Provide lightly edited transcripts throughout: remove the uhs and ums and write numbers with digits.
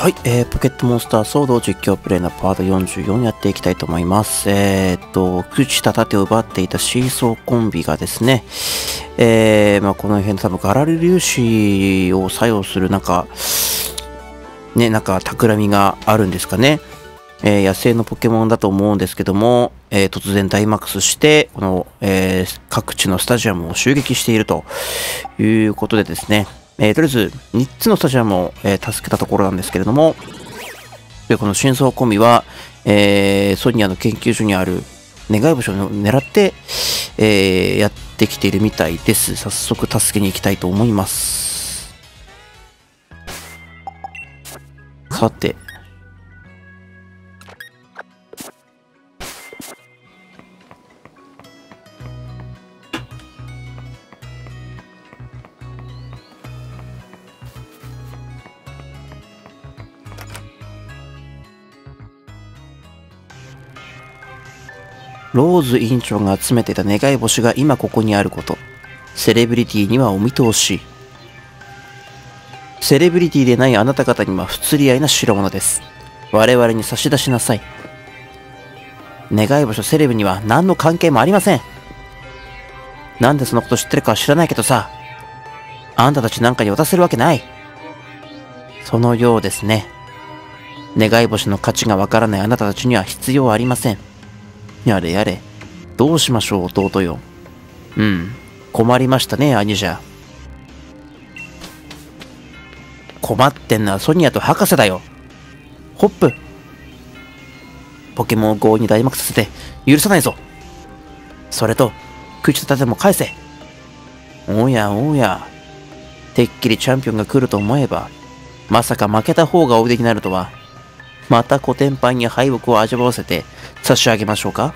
はい、ポケットモンスターソード実況プレイのパート44やっていきたいと思います。朽ちた盾を奪っていたシーソーコンビがですね、この辺で多分ガラル粒子を作用するなんか企みがあるんですかね。野生のポケモンだと思うんですけども、突然ダイマックスして、この、各地のスタジアムを襲撃しているということでですね、とりあえず3つのスタジアムを、助けたところなんですけれども、でこの真相コンビは、ソニアの研究所にある願い星を狙って、やってきているみたいです。早速助けに行きたいと思います。さて、ローズ委員長が集めていた願い星が今ここにあること。セレブリティにはお見通し。セレブリティでないあなた方には不釣り合いな代物です。我々に差し出しなさい。願い星とセレブには何の関係もありません。なんでそのこと知ってるかは知らないけどさ、あんたたちなんかに渡せるわけない。そのようですね。願い星の価値がわからないあなたたちには必要ありません。やれやれ。どうしましょう、弟よ。困りましたね、兄者。困ってんのはソニアと博士だよ。ホップ。ポケモンを強引に大幕させて許さないぞ。それと、朽ちた盾も返せ。おやおや。てっきりチャンピオンが来ると思えば、まさか負けた方がおいでになるとは。またコテンパンに敗北を味わわせて差し上げましょうか。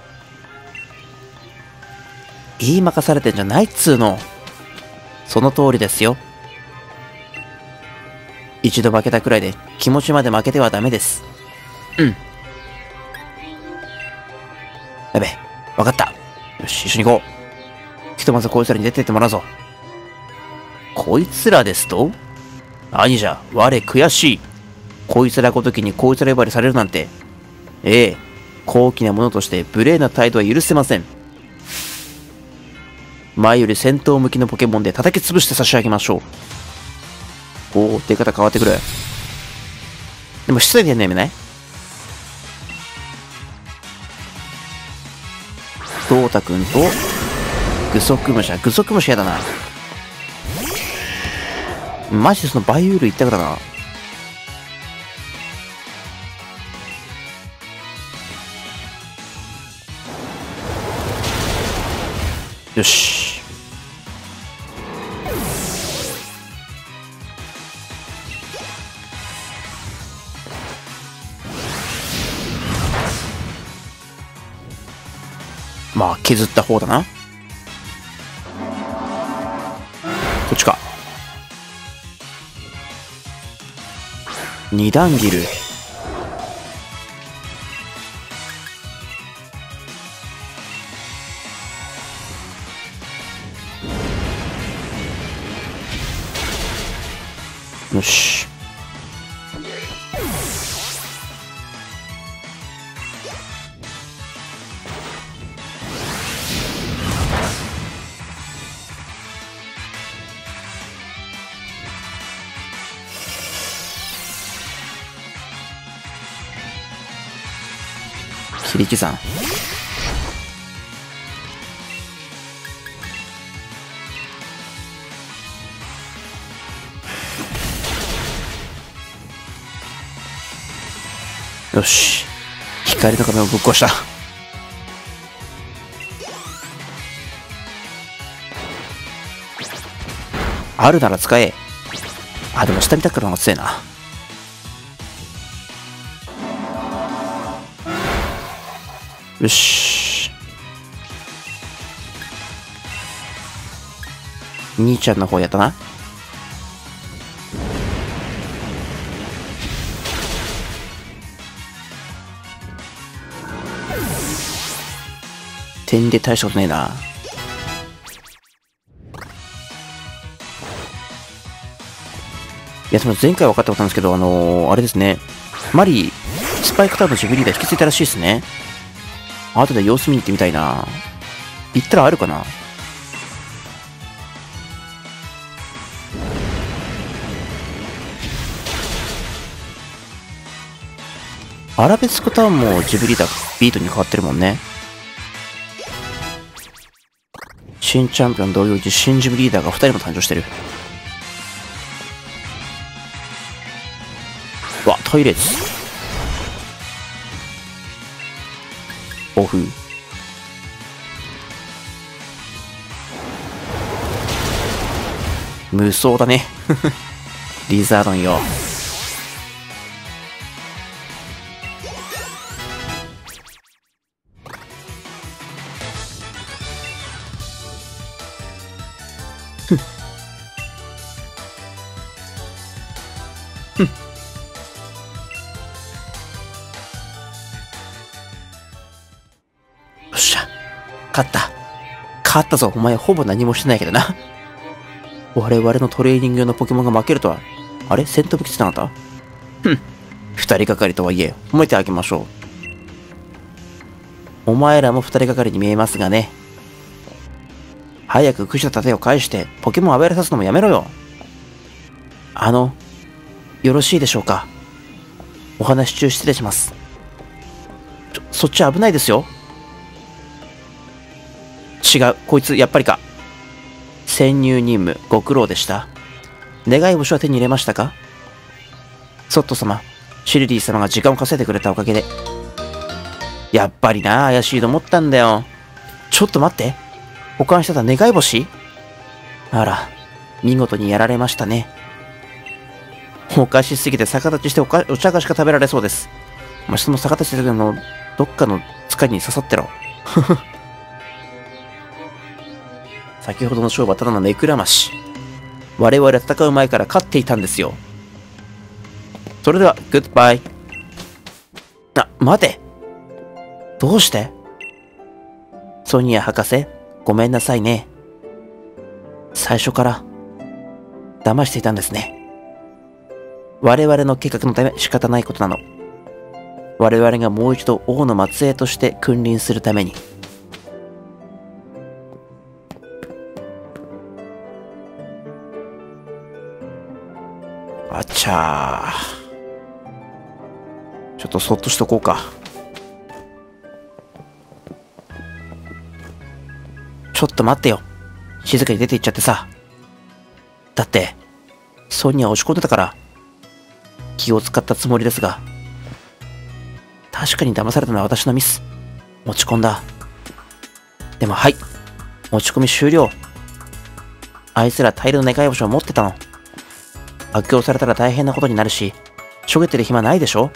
言いまかされてんじゃないっつーの。その通りですよ。一度負けたくらいで気持ちまで負けてはダメです。やべ、わかった。よし、一緒に行こう。ひとまずこいつらに出てってもらうぞ。こいつらですと？兄者、我悔しい。こいつらごときにこいつら呼ばれされるなんて。高貴なものとして無礼な態度は許せません。前より戦闘向きのポケモンで叩き潰して差し上げましょう。出方変わってくる。でも失礼でやんないよね。ドータくんとグソクムシやだな。マジでそのバイウール一択だな。よし。まあ削った方だな。こっちか。二段ギル。よし。切り刻ん。よし。光の壁をぶっ壊した。あるなら使え。でも下見たからの方が強いな。よし。兄ちゃんの方やったな。点で大したことねえな。 いや、でも前回分かったことなんですけど、あれですね。マリー、スパイクタウンのジブリーダー引き継いだらしいですね。後で様子見に行ってみたいな。行ったらあるかな。アラベスクタウンもジブリーダービートに変わってるもんね。新チャンピオン同様に新ジブリーダーが2人も誕生してる。わ、トイレです。オフ。無双だね。リザードンよ。よっしゃ。勝った。勝ったぞ。お前ほぼ何もしてないけどな。我々のトレーニング用のポケモンが負けるとは。あれ戦闘武器ってなかった？二人がかりとはいえ、褒めてあげましょう。お前らも二人がかりに見えますがね。早くくした盾を返して、ポケモンを暴れさすのもやめろよ。よろしいでしょうか。お話中失礼します。そっち危ないですよ。違う、こいつやっぱりか。潜入任務、ご苦労でした。願い星は手に入れましたか？ソット様、シルディ様が時間を稼いでくれたおかげで。やっぱりな、怪しいと思ったんだよ。ちょっと待って。保管してた願い星？あら、見事にやられましたね。おかしすぎて逆立ちしてお茶菓子が食べられそうです。その逆立ちしてるの、どっかの塚に刺さってろ。先ほどの勝負はただの目くらまし。我々は戦う前から勝っていたんですよ。それでは、グッバイ。待て。どうして？ソニア博士、ごめんなさいね。最初から、騙していたんですね。我々の計画のため仕方ないことなの。我々がもう一度王の末裔として君臨するために。あちゃー。ちょっとそっとしとこうか。ちょっと待ってよ。静かに出て行っちゃってさ。だって、ソニア押し込んでたから、気を使ったつもりですが、確かに騙されたのは私のミス。持ち込んだ。でもはい。持ち込み終了。あいつら大量の願い星を持ってたの。悪用されたら大変なことになるし、しょげてる暇ないでしょ？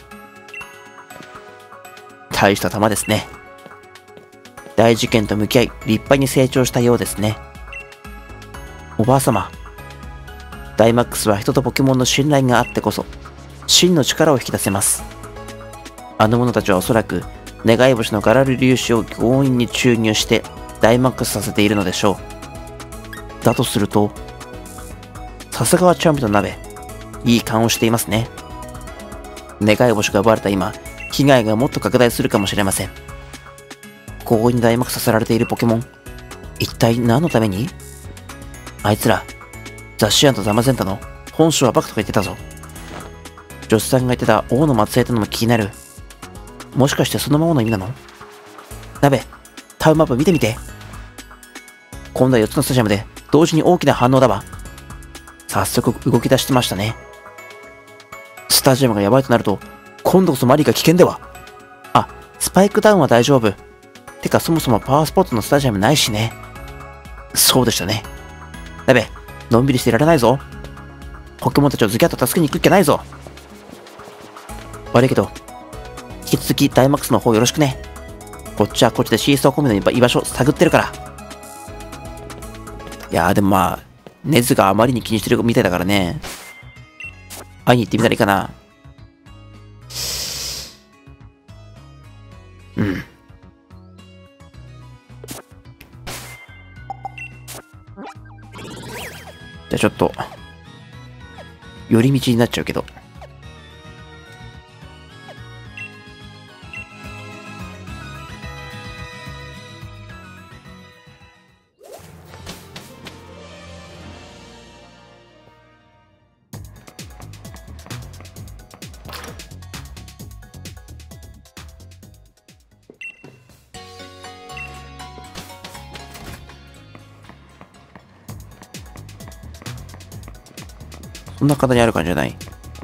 大した玉ですね。大事件と向き合い、立派に成長したようですね。おばあ様。ダイマックスは人とポケモンの信頼があってこそ、真の力を引き出せます。あの者たちはおそらく、願い星のガラル粒子を強引に注入して、ダイマックスさせているのでしょう。だとすると、さすがはチャンピオンの鍋、いい勘をしていますね。願い星が奪われた今、被害がもっと拡大するかもしれません。強引にダイマックスさせられているポケモン、一体何のために？あいつら、ザシアンとザマゼンタの本性はバカとか言ってたぞ。女子さんが言ってた王の末裔とのも気になる。もしかしてそのままの意味なの？鍋、タウンマップ見てみて。今度は4つのスタジアムで同時に大きな反応だわ。早速動き出してましたね。スタジアムがやばいとなると、今度こそマリーが危険では。あ、スパイクダウンは大丈夫。てかそもそもパワースポットのスタジアムないしね。そうでしたね。鍋、のんびりしていられないぞ。ポケモンたちをズキャッと助けに行くっきゃないぞ。悪いけど、引き続きダイマックスの方よろしくね。こっちはこっちでシーソーコミの居場所探ってるから。いやーでもまあ、ネズがあまりに気にしてるみたいだからね。会いに行ってみたらいいかな。うん。じゃあちょっと、 寄り道になっちゃうけど。そんな方にある感じじゃない。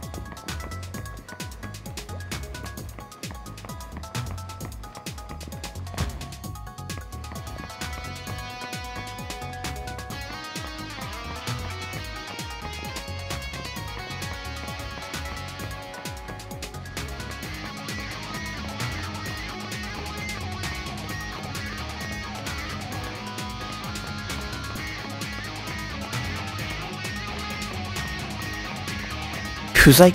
不在。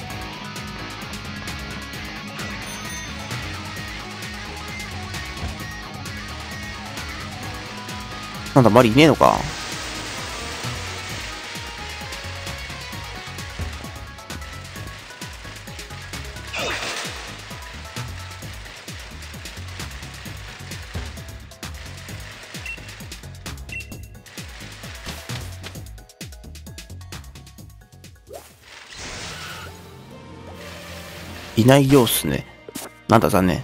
なんだ、マリいねえのか。いないようっすね。なんだ、残念。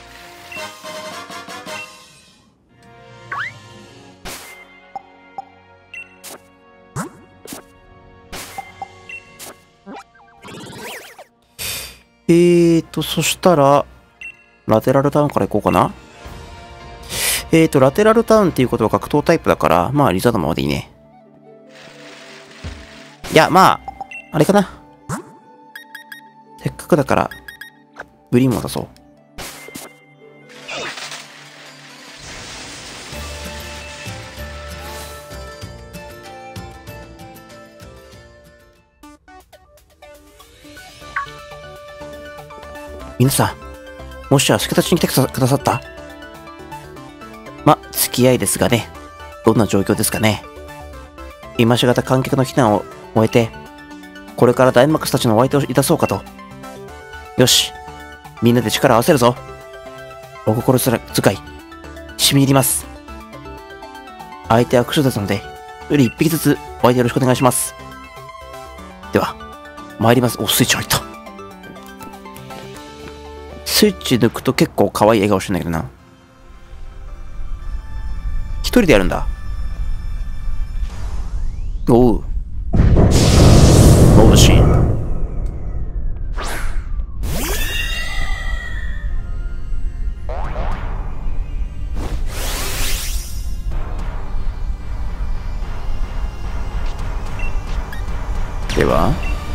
そしたら、ラテラルタウンから行こうかな。ラテラルタウンっていうことは格闘タイプだから、まあ、リザードマンまでいいね。いや、まあ、あれかな。せっかくだから、グリーンも出そう。皆さん、もしや助太刀に来てくださった？ま、付き合いですがね。どんな状況ですかね。今しがた観客の避難を終えて、これからダイマックスたちのお相手をいたそうかと。よし、みんなで力を合わせるぞ。お心遣い、しみ入ります。相手はクシュですので、より一匹ずつお相手よろしくお願いします。では、参ります。お、スイッチ入った。スイッチ抜くと結構可愛い笑顔してんだけどな。一人でやるんだ。おう。モブシーン。では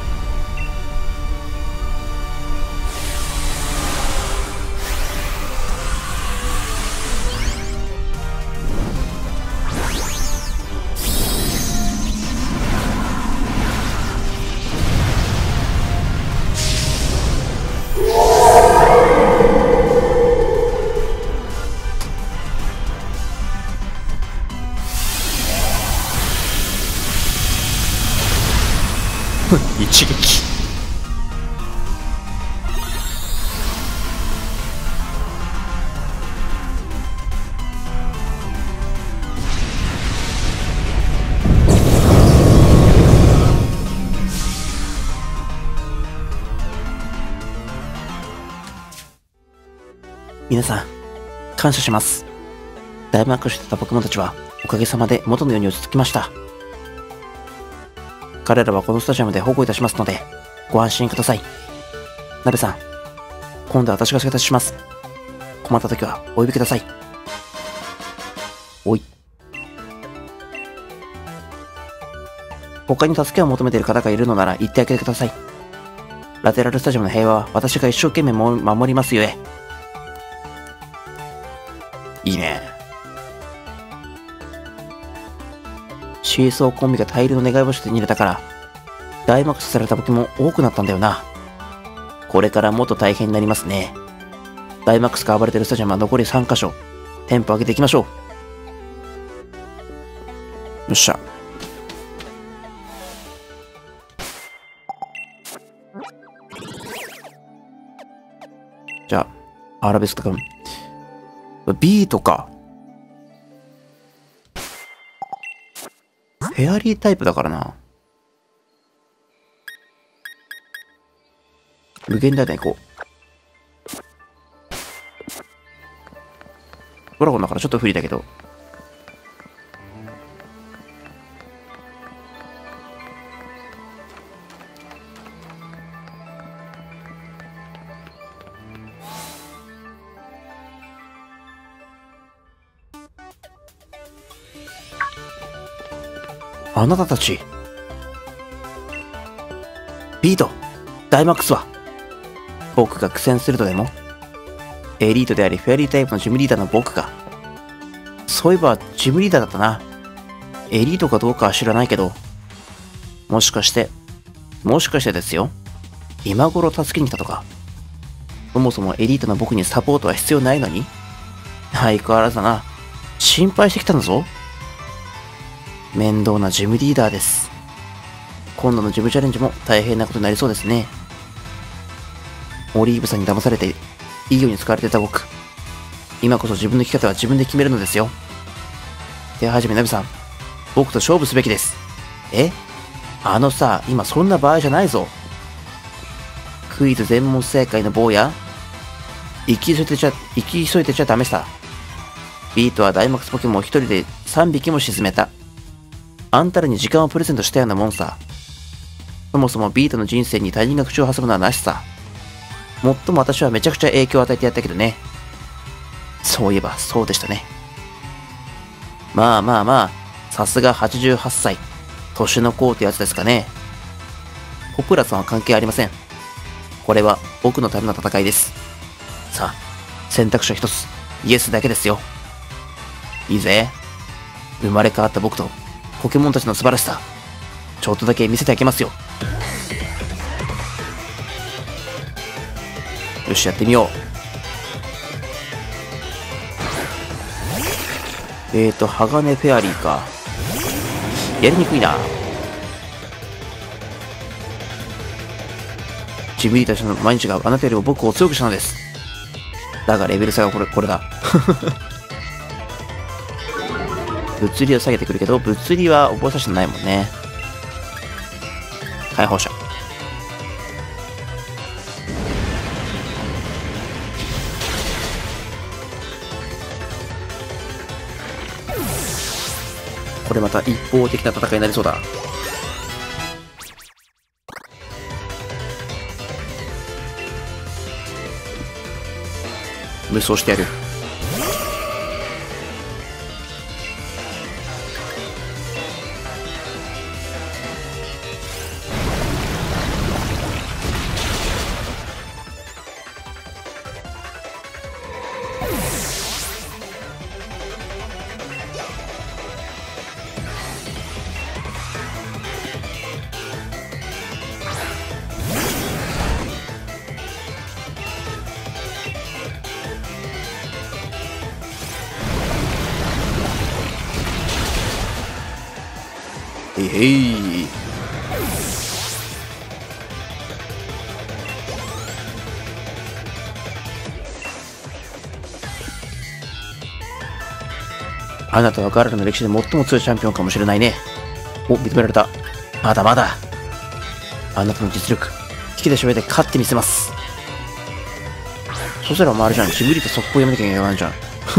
一撃。皆さん、感謝します。大幕してたポケモンたちは、おかげさまで元のように落ち着きました。彼らはこのスタジアムで保護いたしますので、ご安心ください。ナベさん、今度は私が助太刀します。困った時はお呼びください。おい。他に助けを求めている方がいるのなら言ってあげてください。ラテラルスタジアムの平和は私が一生懸命守りますゆえ。いいね。CSO コンビが大量の願い星を手に入れたから、大マックスされたポケモン多くなったんだよな。これからもっと大変になりますね。大マックスが暴れてるスタジアムは残り3カ所。テンポ上げていきましょう。よっしゃ。 じゃあ、アラベスクとか、ビートか。フェアリータイプだからな。無限大弾行こう。ドラゴンだからちょっと不利だけど。あなたたち。ビート、ダイマックスは僕が苦戦するとでも？エリートでありフェアリータイプのジムリーダーの僕が。そういえばジムリーダーだったな。エリートかどうかは知らないけど、もしかしてですよ。今頃助けに来たとか。そもそもエリートの僕にサポートは必要ないのに？相変わらずだな。心配してきたんだぞ。面倒なジムリーダーです。今度のジムチャレンジも大変なことになりそうですね。オリーブさんに騙されていいように使われてた僕。今こそ自分の生き方は自分で決めるのですよ。手はじめナビさん、僕と勝負すべきです。え？さ、今そんな場合じゃないぞ。クイズ全問正解の坊や、生き急いでちゃダメさ。ビートはダイマックスポケモンを一人で3匹も沈めた。あんたらに時間をプレゼントしたようなもんさ。そもそもビートの人生に他人が口を挟むのはなしさ。もっとも私はめちゃくちゃ影響を与えてやったけどね。そういえばそうでしたね。まあ、さすが88歳。年の功ってやつですかね。ポプラさんは関係ありません。これは僕のための戦いです。さあ、選択肢は一つ。イエスだけですよ。いいぜ。生まれ変わった僕とポケモンたちの素晴らしさ、ちょっとだけ見せてあげますよ。よし、やってみよう。鋼フェアリーか。やりにくいな。ジムリーたちの毎日があなたよりも僕を強くしたのです。だがレベル差がこれだ。物理を下げてくるけど、物理は覚えさせてないもんね。解放者。これまた一方的な戦いになりそうだ。無双してやる。へい。あなたはガラルの歴史で最も強いチャンピオンかもしれないね。お、認められた。まだまだ。あなたの実力、引き出しを得て勝ってみせます。そしたらもうあれじゃん。ジムリーと速攻やめなきゃいけないじゃん。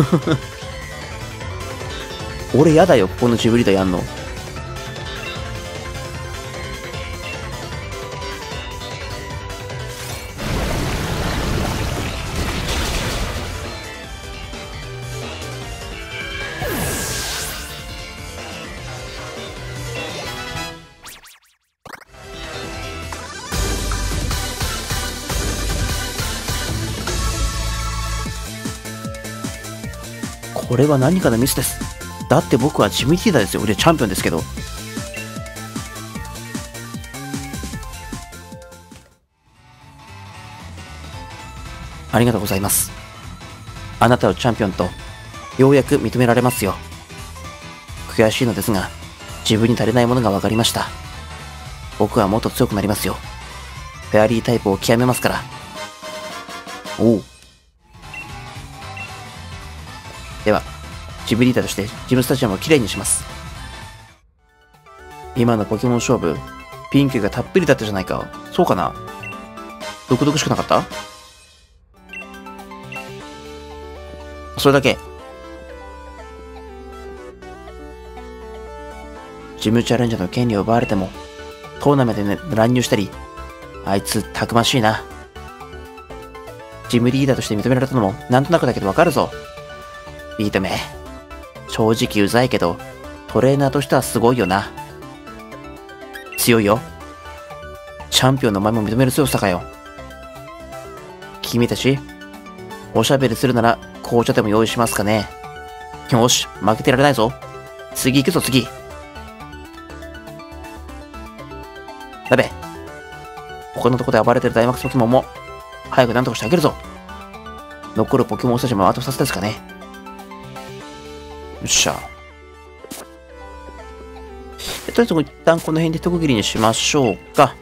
俺やだよ、ここのジムリーダーやんの。これは何かのミスです。だって僕はジムリーダーですよ。俺チャンピオンですけど。ありがとうございます。あなたをチャンピオンとようやく認められますよ。悔しいのですが、自分に足りないものが分かりました。僕はもっと強くなりますよ。フェアリータイプを極めますから。おう、 では、ジムリーダーとしてジムスタジアムをきれいにします。今のポケモン勝負、ピンクがたっぷりだったじゃないか。そうかな？毒々しくなかった？それだけ。ジムチャレンジャーの権利を奪われても、トーナメントに乱入したり、あいつたくましいな。ジムリーダーとして認められたのもなんとなくだけどわかるぞ。ビートめ。正直うざいけど、トレーナーとしてはすごいよな。強いよ。チャンピオンのお前も認める強さかよ。君たち、おしゃべりするなら紅茶でも用意しますかね。よし、負けてられないぞ。次行くぞ次。だべ。他のとこで暴れてるダイマックスポケモンも、早く何とかしてあげるぞ。残るポケモンスタジアムはあと2つですかね。よっしゃ。とりあえず一旦この辺で一区切りにしましょうか。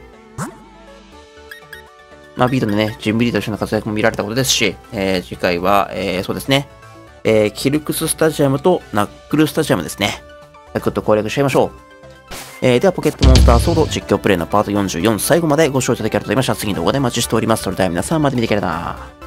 まあ、ビートでね、ジムリーダーとしての活躍も見られたことですし、次回は、そうですね、キルクススタジアムとナックルスタジアムですね。サクッと攻略しちゃいましょう。では、ポケットモンスターソード実況プレイのパート44、最後までご視聴いただきありがとうございました。次の動画でお待ちしております。それでは皆さんまで見ていければな。